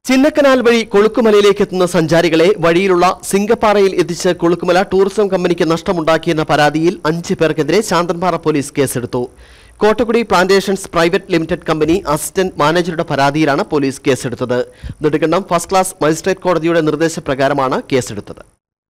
ചിന്നക്കനാൽ വഴി കൊളുക്കുമലയിലേക്ക് എത്തുന്ന സഞ്ചാരികളെ വഴിയിലുള്ള സിംഗപ്പാറയിൽ എത്തിച്ച് കൊളുക്കുമല ടൂറിസം കമ്പനിക്ക് നഷ്ടമുണ്ടാക്കിയെന്ന പരാതിയിൽ 5 പേർക്കെതിരെ ശാന്തൻപാറ പോലീസ് കേസെടുത്തു. Kottakkudi plantations private limited company assistant മാനേജറുടെ പരാതിയിലാണ് പോലീസ് കേസെടുത്തത്. നെടുങ്കണ്ടം ഫസ്റ്റ് ക്ലാസ് മജിസ്ട്രേറ്റ് കോടതിയുടെ നിർദ്ദേശപ്രകാരമാണ് കേസെടുത്തത്.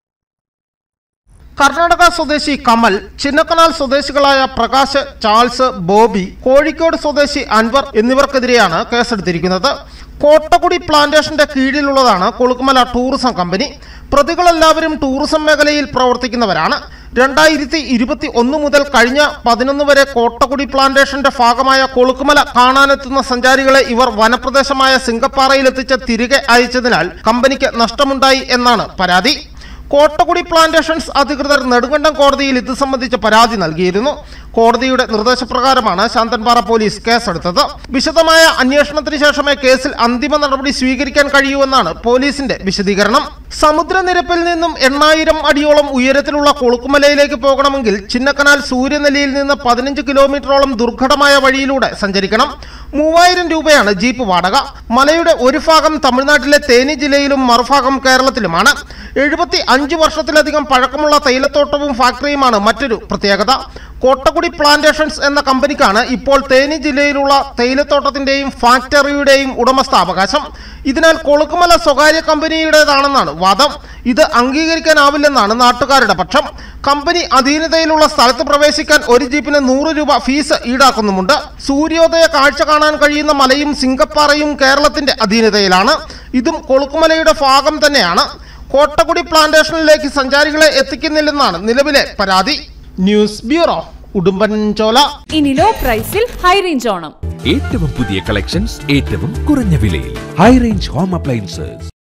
കർണാടക സ്വദേശി കമൽ, ചിന്നക്കനാൽ സ്വദേശികളായ പ്രകാശ്, ചാൾസ്, ബോബി, കോഴിക്കോട് സ്വദേശി അൻവർ എന്നിവർക്കെതിരെയാണ് കേസെടുത്തിരിക്കുന്നത്. കോട്ടക്കുടി പ്ലാന്റേഷന്റെ കീഴിലുള്ളതാണ് കൊളുക്കുമല ടൂറിസം കമ്പനി. പ്രതികളെല്ലാവരും ടൂറിസം മേഖലയിൽ പ്രവർത്തിക്കുന്നവരാണ്. 2021 മുതൽ കഴിഞ്ഞ 11 വരെ കോട്ടക്കുടി പ്ലാന്റേഷന്റെ ഭാഗമായ കൊളുക്കുമല കാണാനെത്തുന്ന സഞ്ചാരികളെ ഇവർ വനപ്രദേശമായ സിംഗപ്പാറയിലെത്തിച്ച് തിരികെ അയച്ചതിനാൽ കമ്പനിക്ക് നഷ്ടമുണ്ടായി എന്നാണ് പരാതി. കോട്ടക്കുടി പ്ലാന്റേഷൻസ് അധികൃതർ നെടുങ്കണ്ടം കോടതിയിൽ ഇത് സംബന്ധിച്ച് പരാതി നൽകിയിരുന്നു. കോടതിയുടെ നിർദ്ദേശപ്രകാരമാണ് ശാന്തൻപാറ പോലീസ് കേസെടുത്തത്. വിശദമായ അന്വേഷണത്തിന് ശേഷമേ കേസിൽ അന്തിമ നടപടി സ്വീകരിക്കാൻ കഴിയൂവെന്നാണ് പോലീസിന്റെ വിശദീകരണം. സമുദ്രനിരപ്പിൽ നിന്നും 8000 അടിയോളം ഉയരത്തിലുള്ള കൊളുക്കുമലയിലേക്ക് പോകണമെങ്കിൽ ചിന്നക്കനാൽ സൂര്യനെല്ലിയിൽ നിന്ന് 15 കിലോമീറ്ററോളം ദുർഘടമായ വഴിയിലൂടെ സഞ്ചരിക്കണം. 3000 രൂപയാണ് ജീപ്പ് വാടക. മലയുടെ ഒരു ഭാഗം തമിഴ്നാട്ടിലെ തേനി ജില്ലയിലും മറുഭാഗം കേരളത്തിലുമാണ്. 75 വർഷത്തിലധികം പഴക്കമുള്ള തേയിലത്തോട്ടവും ഫാക്ടറിയുമാണ് മറ്റൊരു പ്രത്യേകത. കോട്ടക്കുടി പ്ലാന്റേഷൻസ് എന്ന കമ്പനിക്കാണ് ഇപ്പോൾ തേനി ജില്ലയിലുള്ള തേയിലത്തോട്ടത്തിന്റെയും ഫാക്ടറിയുടെയും ഉടമസ്ഥാവകാശം. ഇതിനാൽ കൊളുക്കുമല സ്വകാര്യ കമ്പനിയുടേതാണെന്നാണ് വാദം. ഇത് അംഗീകരിക്കാനാവില്ലെന്നാണ് നാട്ടുകാരുടെ പക്ഷം. കമ്പനി അധീനതയിലുള്ള സ്ഥലത്ത് പ്രവേശിക്കാൻ ഒരു ജീപ്പിന് 100 രൂപ ഫീസ് ഈടാക്കുന്നുമുണ്ട്. സൂര്യോദയ കാഴ്ച കാണാൻ കഴിയുന്ന മലയും സിംഗപ്പാറയും കേരളത്തിന്റെ അധീനതയിലാണ്. ഇതും കൊളുക്കുമലയുടെ ഭാഗം തന്നെയാണ്. കോട്ടക്കുടി പ്ലാന്റേഷനിലേക്ക് സഞ്ചാരികളെ എത്തിക്കുന്നില്ലെന്നാണ് നിലവിലെ പരാതി. News bureau, Udumbanchola. ഇനി ലോ പ്രൈസിൽ ഹൈ റേഞ്ച് ഓണം. ഏറ്റവും പുതിയ കളക്ഷൻസ് ഏറ്റവും കുറഞ്ഞ വിലയിൽ. High range home appliances.